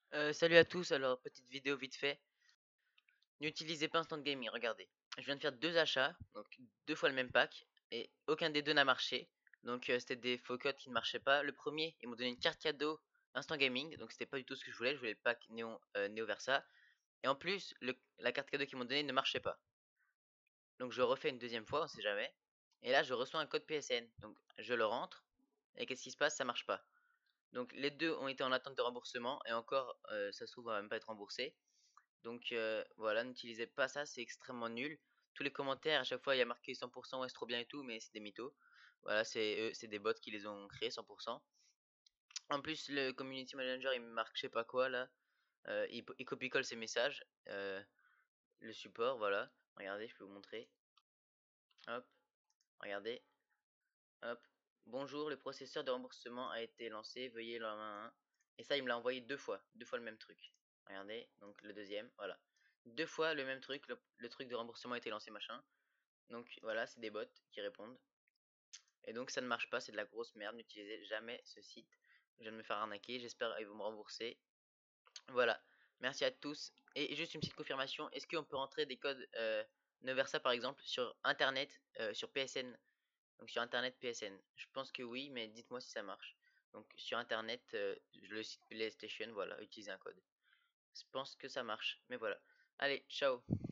Salut à tous, alors petite vidéo vite fait. N'utilisez pas Instant Gaming, regardez. Je viens de faire deux achats, donc deux fois le même pack, et aucun des deux n'a marché. Donc c'était des faux codes qui ne marchaient pas. Le premier, ils m'ont donné une carte cadeau Instant Gaming, donc c'était pas du tout ce que je voulais le pack Néo Versa. Et en plus, la carte cadeau qu'ils m'ont donné ne marchait pas. Donc je refais une deuxième fois, on sait jamais. Et là, je reçois un code PSN, donc je le rentre, et qu'est-ce qui se passe? Ça marche pas. Donc les deux ont été en attente de remboursement, et encore, ça se trouve, on va même pas être remboursé. Donc voilà, n'utilisez pas ça, c'est extrêmement nul. Tous les commentaires, à chaque fois, il y a marqué 100%, ouais, c'est trop bien et tout, mais c'est des mythos. Voilà, c'est des bots qui les ont créés 100%. En plus, le community manager, il me marque je sais pas quoi là. Il copie-colle ses messages. Le support, voilà. Regardez, je peux vous montrer. Hop, regardez. Hop. Bonjour, le processeur de remboursement a été lancé. Veuillez la main. Et ça, il me l'a envoyé deux fois le même truc. Regardez, donc le deuxième, voilà. Deux fois le même truc, le truc de remboursement a été lancé, machin. Donc voilà, c'est des bots qui répondent. Et donc ça ne marche pas, c'est de la grosse merde. N'utilisez jamais ce site. Je viens de me faire arnaquer, j'espère qu'ils vont me rembourser. Voilà, merci à tous. Et juste une petite confirmation, est-ce qu'on peut rentrer des codes Noversa par exemple sur internet, sur PSN? Donc sur internet PSN. Je pense que oui, mais dites-moi si ça marche. Donc sur internet, le site PlayStation, voilà, utilisez un code. Je pense que ça marche, mais voilà. Allez, ciao.